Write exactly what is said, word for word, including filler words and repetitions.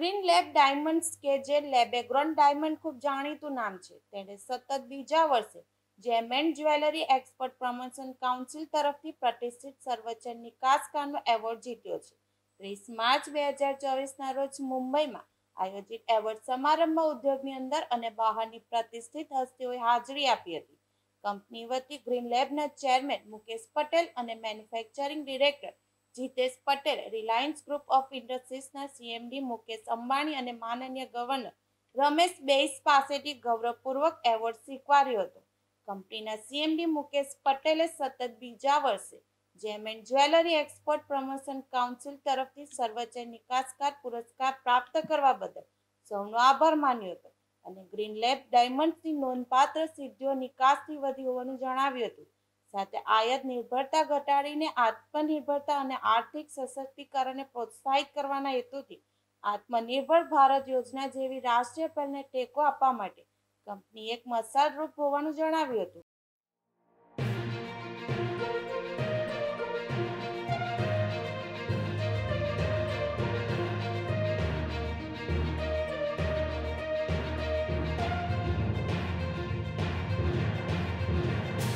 Green lab diamonds કે જે લેબેગ્રોન diamond ખૂબ જાણીતું નામ છે, તેણે સતત બીજા વર્ષે gem and jewellery export promotion council તરફથી પ્રતિષ્ઠિત સર્વોચ્ચ નિકાસકારનો એવોર્ડ જીત્યો છે. ત્રીસ માર્ચ બે હજાર ચોવીસના રોજ મુંબઈમાં આયોજિત એવોર્ડ સમારંભમાં ઉદ્યોગની અંદર અને બહારની પ્રતિષ્ઠિત હસ્તીઓએ હાજરી આપી હતી. કંપની વતી ગ્રીન લેબના ચેરમેન મુકેશ પટેલ અને મેન્યુફેક્ચરિંગ ડિરેક્ટર જીતેશ પટેલે રિલાયન્સ ગ્રુપ ઓફ ઇન્ડસ્ટ્રીઝના સીએમડી મુકેશ અંબાણી અને માનનીય ગવર્નર રમેશ બૈસ પાસેથી ગૌરવપૂર્વક એવોર્ડ સ્વીકાર્યો હતો. કંપનીના સીએમડી મુકેશ પટેલે સતત બીજા વર્ષે gem and jewellery export promotion council તરફથી સર્વોચ્ચ નિકાસકાર પુરસ્કાર પ્રાપ્ત કરવા બદલ સૌનો આભાર માન્યો હતો અને ગ્રીન લેબ ડાયમંડ્સની નોંધપાત્ર સિદ્ધિઓ નિકાસથી વધી હોવાનું જણાવ્યું હતું. સાથે આયાત નિર્ભરતા ઘટાડીને આત્મનિર્ભરતા અને આર્થિક સશક્તિકરણને પ્રોત્સાહિત કરવાના હેતુથી આત્મનિર્ભર ભારત યોજના જેવી રાષ્ટ્રીય પહેલને ટેકો આપવા માટે કંપની એક મશાલરૂપ હોવાનું જણાવ્યું હતું.